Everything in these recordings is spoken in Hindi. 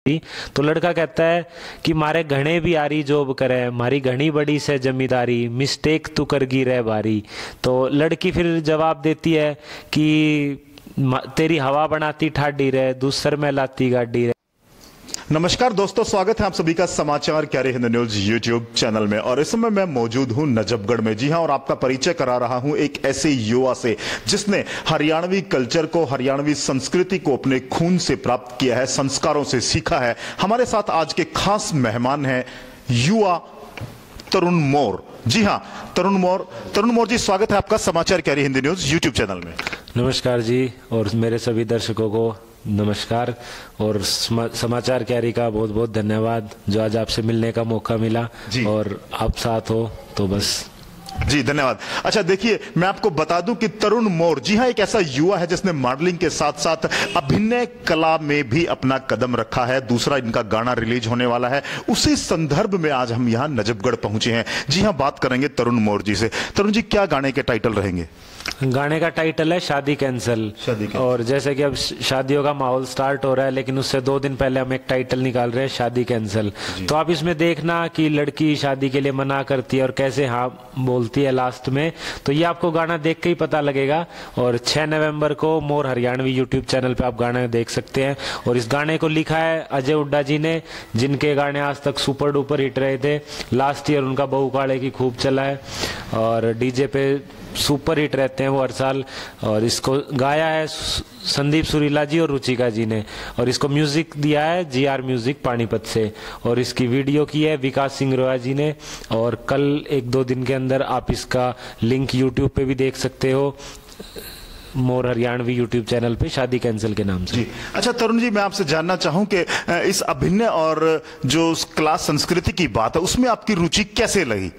तो लड़का कहता है कि मारे घणे भी आरी जॉब करे, मारी घनी बड़ी से जमींदारी, मिस्टेक तू करगी रह बारी। तो लड़की फिर जवाब देती है कि तेरी हवा बनाती ठाडी रे, दूसर में लाती गाड़ी रे। नमस्कार दोस्तों, स्वागत है आप सभी का समाचार क्यारे हिंद न्यूज यूट्यूब चैनल में। और इस समय मैं मौजूद हूं नजफगढ़ में। जी हां, और आपका परिचय करा रहा हूं एक ऐसे युवा से जिसने हरियाणवी कल्चर को, हरियाणवी संस्कृति को अपने खून से प्राप्त किया है, संस्कारों से सीखा है। हमारे साथ आज के खास मेहमान हैं युवा तरुण मोर। जी हां, तरुण मोर जी, स्वागत है आपका समाचार क्यारे हिंदी न्यूज यूट्यूब चैनल में। नमस्कार जी, और मेरे सभी दर्शकों को नमस्कार, और समाचार कैरी का बहुत बहुत धन्यवाद जो आज आपसे मिलने का मौका मिला और आप साथ हो तो बस जी धन्यवाद। अच्छा देखिए, मैं आपको बता दूं कि तरुण मोर जी हां एक ऐसा युवा है जिसने मॉडलिंग के साथ साथ अभिनय कला में भी अपना कदम रखा है। दूसरा इनका गाना रिलीज होने वाला है, उसी संदर्भ में आज हम यहां नजफगढ़ पहुंचे हैं। जी हां, बात करेंगे तरुण मोर जी से। तरुण जी, क्या गाने के टाइटल रहेंगे? गाने का टाइटल है शादी कैंसल। और जैसे कि अब शादियों का माहौल स्टार्ट हो रहा है, लेकिन उससे 2 दिन पहले हम एक टाइटल निकाल रहे हैं शादी कैंसल। तो आप इसमें देखना कि लड़की शादी के लिए मना करती है और कैसे हाँ बोलती है लास्ट में। तो ये आपको गाना देख के ही पता लगेगा। और 6 नवंबर को मोर हरियाणवी यूट्यूब चैनल पे आप गाना देख सकते हैं। और इस गाने को लिखा है अजय हुड्डा जी ने, जिनके गाने आज तक सुपर डुपर हिट रहे थे। लास्ट ईयर उनका बहू काले की खूब चला है और डीजे पे सुपर हिट रहते हैं वो हर साल। और इसको गाया है संदीप सुरीला जी और रुचिका जी ने, और इसको म्यूजिक दिया है GR म्यूजिक पानीपत से। और इसकी वीडियो की है विकास सिंह रोया जी ने। और कल 1-2 दिन के अंदर आप इसका लिंक यूट्यूब पे भी देख सकते हो, मोर हरियाणवी यूट्यूब चैनल पे शादी कैंसल के नाम से। जी अच्छा तरुण जी, मैं आपसे जानना चाहूं कि इस अभिनय और जो क्लास संस्कृति की बात है उसमें आपकी रुचि कैसे लगी?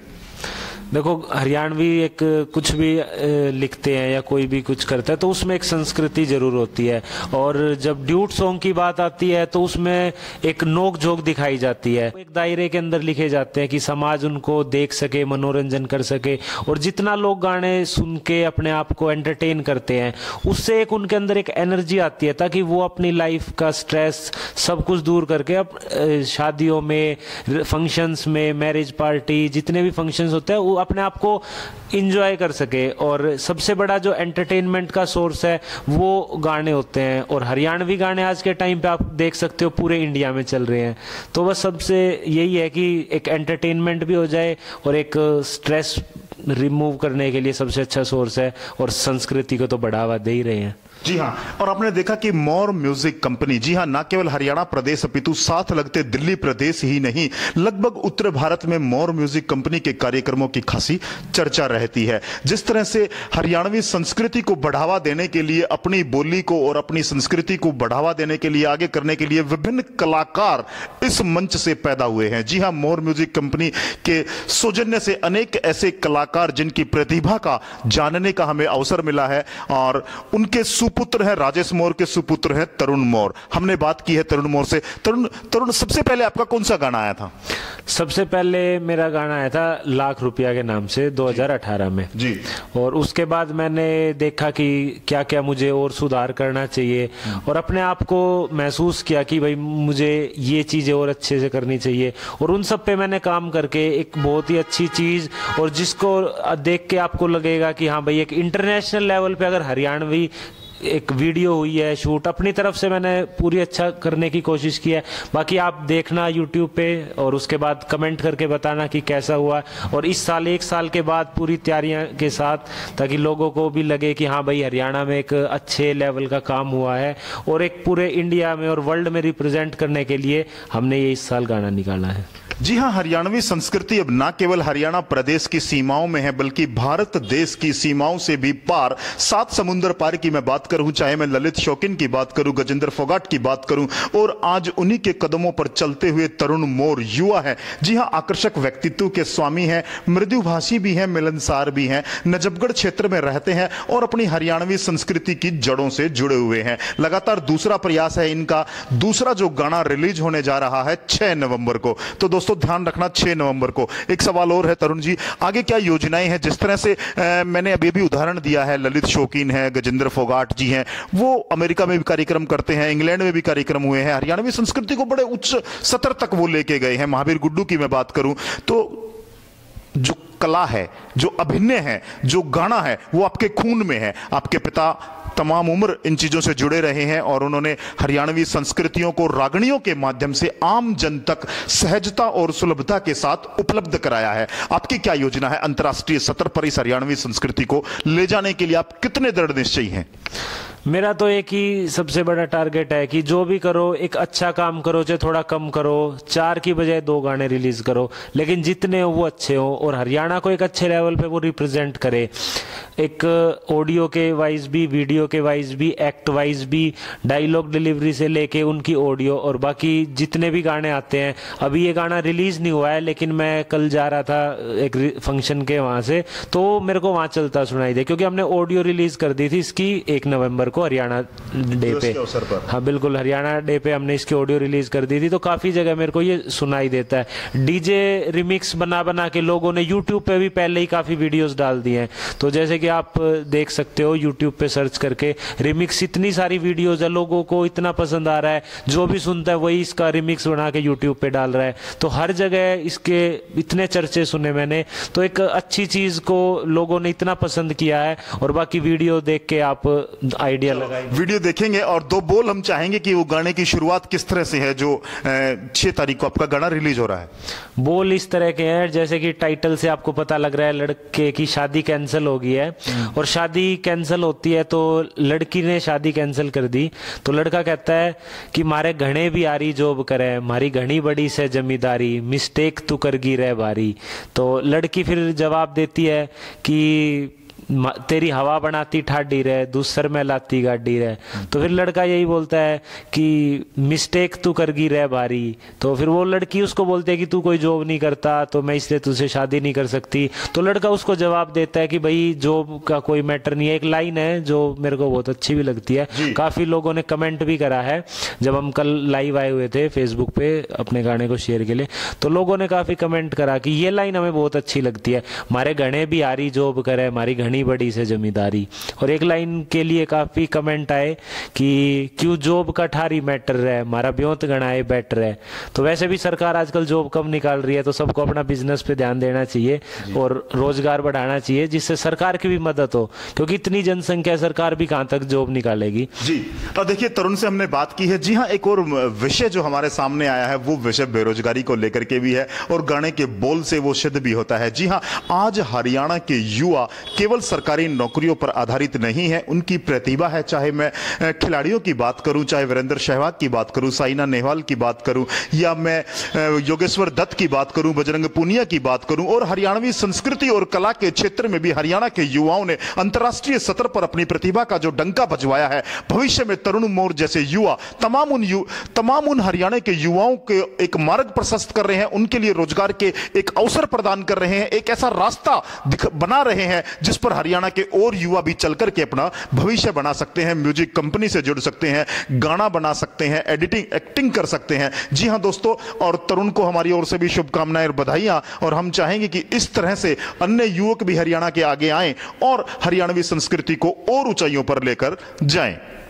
देखो, हरियाणवी एक कुछ भी लिखते हैं या कोई भी कुछ करता है तो उसमें एक संस्कृति जरूर होती है। और जब ड्यूट सॉन्ग की बात आती है तो उसमें एक नोक झोंक दिखाई जाती है। एक दायरे के अंदर लिखे जाते हैं कि समाज उनको देख सके, मनोरंजन कर सके। और जितना लोग गाने सुन के अपने आप को एंटरटेन करते हैं, उससे एक उनके अंदर एक एनर्जी आती है ताकि वो अपनी लाइफ का स्ट्रेस सब कुछ दूर करके शादियों में, फंक्शंस में, मैरिज पार्टी, जितने भी फंक्शंस होते हैं अपने आप को इंजॉय कर सके। और सबसे बड़ा जो एंटरटेनमेंट का सोर्स है वो गाने होते हैं। और हरियाणवी गाने आज के टाइम पे आप देख सकते हो पूरे इंडिया में चल रहे हैं। तो बस सबसे यही है कि एक एंटरटेनमेंट भी हो जाए और एक स्ट्रेस रिमूव करने के लिए सबसे अच्छा सोर्स है। और संस्कृति को तो बढ़ावा दे ही रहे हैं। जी हाँ, और आपने देखा कि मोर म्यूजिक कंपनी, जी हाँ, न केवल हरियाणा प्रदेश अपितु साथ लगते दिल्ली प्रदेश ही नहीं, लगभग उत्तर भारत में मोर म्यूजिक कंपनी के कार्यक्रमों की खासी चर्चा रहती है। जिस तरह से हरियाणवी संस्कृति को बढ़ावा देने के लिए, अपनी बोली को और अपनी संस्कृति को बढ़ावा देने के लिए, आगे करने के लिए विभिन्न कलाकार इस मंच से पैदा हुए हैं। जी हाँ, मोर म्यूजिक कंपनी के सौजन्य से अनेक ऐसे कलाकार जिनकी प्रतिभा का जानने का हमें अवसर मिला है। और उनके सुपुत्र हैं, राजेश मोर के सुपुत्र हैं तरुण मोर। हमने बात की है तरुण मोर से। तरुण, सबसे पहले आपका कौन सा गाना आया था? सबसे पहले मेरा गाना आया था लाख रुपया के नाम से 2018 में जी। और उसके बाद मैंने देखा कि क्या क्या मुझे और सुधार करना चाहिए और अपने आप को महसूस किया कि भाई मुझे ये चीजें और अच्छे से करनी चाहिए। और उन सब पे मैंने काम करके एक बहुत ही अच्छी चीज, और जिसको देख के आपको लगेगा कि हाँ भाई एक इंटरनेशनल लेवल पे अगर हरियाणवी एक वीडियो हुई है शूट, अपनी तरफ से मैंने पूरी अच्छा करने की कोशिश की है। बाकी आप देखना YouTube पे और उसके बाद कमेंट करके बताना कि कैसा हुआ। और इस साल 1 साल के बाद पूरी तैयारियां के साथ, ताकि लोगों को भी लगे कि हाँ भाई हरियाणा में एक अच्छे लेवल का काम हुआ है और एक पूरे इंडिया में और वर्ल्ड में रिप्रेजेंट करने के लिए हमने ये इस साल गाना निकाला है। जी हां, हरियाणवी संस्कृति अब न केवल हरियाणा प्रदेश की सीमाओं में है बल्कि भारत देश की सीमाओं से भी पार, 7 समुद्र पार की मैं बात करूं, चाहे मैं ललित शौकीन की बात करूं, गजेंद्र फोगाट की बात करूं, और आज उन्हीं के कदमों पर चलते हुए तरुण मोर युवा है। जी हां, आकर्षक व्यक्तित्व के स्वामी हैं, मृदुभाषी भी हैं, मिलनसार भी हैं, नजफगढ़ क्षेत्र में रहते हैं और अपनी हरियाणवी संस्कृति की जड़ों से जुड़े हुए हैं। लगातार दूसरा प्रयास है इनका, दूसरा जो गाना रिलीज होने जा रहा है 6 नवंबर को। तो दोस्तों दोस्तों ध्यान रखना 6 नवंबर को। एक सवाल और है तरुण जी, आगे क्या योजनाएं हैं? जिस तरह से मैंने अभी भी उदाहरण दिया है, ललित शौकीन है, गजेंद्र फोगाट जी हैं, वो अमेरिका में भी कार्यक्रम करते हैं, इंग्लैंड में भी कार्यक्रम हुए हैं, हरियाणवी संस्कृति को बड़े उच्च स्तर तक वो लेके गए हैं। महावीर गुड्डू की मैं बात करूं तो जो कला है, जो अभिनय है, जो गाना है, वो आपके खून में है। आपके पिता तमाम उम्र इन चीजों से जुड़े रहे हैं और उन्होंने हरियाणवी संस्कृतियों को रागणियों के माध्यम से आम जन तक सहजता और सुलभता के साथ उपलब्ध कराया है। आपकी क्या योजना है अंतर्राष्ट्रीय स्तर पर इस हरियाणवी संस्कृति को ले जाने के लिए? आप कितने दृढ़ निश्चयी हैं? मेरा तो एक ही सबसे बड़ा टारगेट है कि जो भी करो एक अच्छा काम करो, चाहे थोड़ा कम करो, 4 की बजाय 2 गाने रिलीज करो, लेकिन जितने हो वो अच्छे हो और हरियाणा को एक अच्छे लेवल पे वो रिप्रेजेंट करे। एक ऑडियो के वाइज भी, वीडियो के वाइज भी, एक्ट वाइज भी, डायलॉग डिलीवरी से लेके उनकी ऑडियो और बाकी जितने भी गाने आते हैं। अभी ये गाना रिलीज नहीं हुआ है, लेकिन मैं कल जा रहा था एक फंक्शन के वहां से, तो मेरे को वहां चलता सुनाई दे, क्योंकि हमने ऑडियो रिलीज कर दी थी इसकी 1 नवंबर को हरियाणा डे पे। हाँ बिल्कुल, हरियाणा डे पे हमने इसकी ऑडियो रिलीज कर दी थी, तो काफी जगह मेरे को ये सुनाई देता है। डीजे रिमिक्स बना बना के लोगों ने यूट्यूब पे भी पहले ही काफी वीडियोस डाल दी हैं, तो जैसे कि आप देख सकते हो यूट्यूब पे सर्च करके रिमिक्स, इतनी सारी वीडियोस है, लोगों को इतना पसंद आ रहा है, जो भी सुनता है वही इसका रिमिक्स बना के यूट्यूब पे डाल रहा है, तो हर जगह इसके इतने चर्चे सुने मैंने। तो एक अच्छी चीज को लोगों ने इतना पसंद किया है और बाकी वीडियो देख के आप आइडिया लगाएं। वीडियो देखेंगे और 2 बोल हम चाहेंगे कि वो गाने की शुरुआत किस तरह से है जो 6 तारीख को आपका गाना रिलीज हो रहा है। बोल इस तरह के हैं, जैसे कि टाइटल से आपको पता लग रहा है लड़के की शादी कैंसिल हो गई है, और शादी कैंसिल होती है तो लड़की ने शादी कैंसिल कर दी, तो लड़का कहता है कि मारे घणे भी आरी जॉब करे, मारी घनी बड़ी से जमींदारी, मिस्टेक तू करगी रह बारी। तो लड़की फिर जवाब देती है कि तेरी हवा बनाती ठाडी रहे, दूसर में लाती गाड़ी रहे। तो फिर लड़का यही बोलता है कि मिस्टेक तू करगी रह बारी। तो फिर वो लड़की उसको बोलती है कि तू कोई जॉब नहीं करता तो मैं इसलिए तुझसे शादी नहीं कर सकती। तो लड़का उसको जवाब देता है कि भाई जॉब का कोई मैटर नहीं है। एक लाइन है जो मेरे को बहुत अच्छी भी लगती है, काफी लोगों ने कमेंट भी करा है जब हम कल लाइव आए हुए थे फेसबुक पे अपने गाने को शेयर के लिए, तो लोगों ने काफी कमेंट करा कि ये लाइन हमें बहुत अच्छी लगती है, मारे घने भी आरी जॉब करे, हमारी घनी बड़ी से जमींदारी। और एक लाइन के लिए काफी कमेंट आए कि क्यों जॉब का ठारी मैटर है, हमारा ब्योत गणाए बेटर है। तो वैसे भी सरकार आजकल जॉब कम निकाल रही है, तो सबको अपना बिजनेस पे ध्यान देना चाहिए और रोजगार बढ़ाना चाहिए, जिससे सरकार की भी मदद हो, क्योंकि इतनी जनसंख्या सरकार भी कहां तक जॉब निकालेगी। जी तो देखिए तरुण से हमने बात की है। जी हाँ, एक और विषय जो हमारे सामने आया है वो विषय बेरोजगारी को लेकर के भी है और गाने के बोल से वो सिद्ध भी होता है। जी हाँ, आज हरियाणा के युवा केवल सरकारी नौकरियों पर आधारित नहीं है, उनकी प्रतिभा है। चाहे मैं खिलाड़ियों की बात करूं, चाहे वीरेंद्र सहवाग की बात करूं, साइना नेहवाल की बात करूं, या मैं योगेश्वर दत्त की बात करूं, बजरंग पूनिया की बात करूं, और हरियाणवी संस्कृति और कला के क्षेत्र में भी हरियाणा के युवाओं ने अंतर्राष्ट्रीय स्तर पर अपनी प्रतिभा का जो डंका बजवाया है। भविष्य में तरुण मोर जैसे युवा तमाम उन हरियाणा के युवाओं के एक मार्ग प्रशस्त कर रहे हैं, उनके लिए रोजगार के एक अवसर प्रदान कर रहे हैं, एक ऐसा रास्ता बना रहे हैं जिस पर हरियाणा के और युवा भी चलकर के अपना भविष्य बना सकते हैं, म्यूजिक कंपनी से जुड़ सकते हैं, गाना बना सकते हैं, एडिटिंग एक्टिंग कर सकते हैं। जी हां दोस्तों, और तरुण को हमारी ओर से भी शुभकामनाएं और बधाइयां, और हम चाहेंगे कि इस तरह से अन्य युवक भी हरियाणा के आगे आएं और हरियाणवी संस्कृति को और ऊंचाइयों पर लेकर जाएं।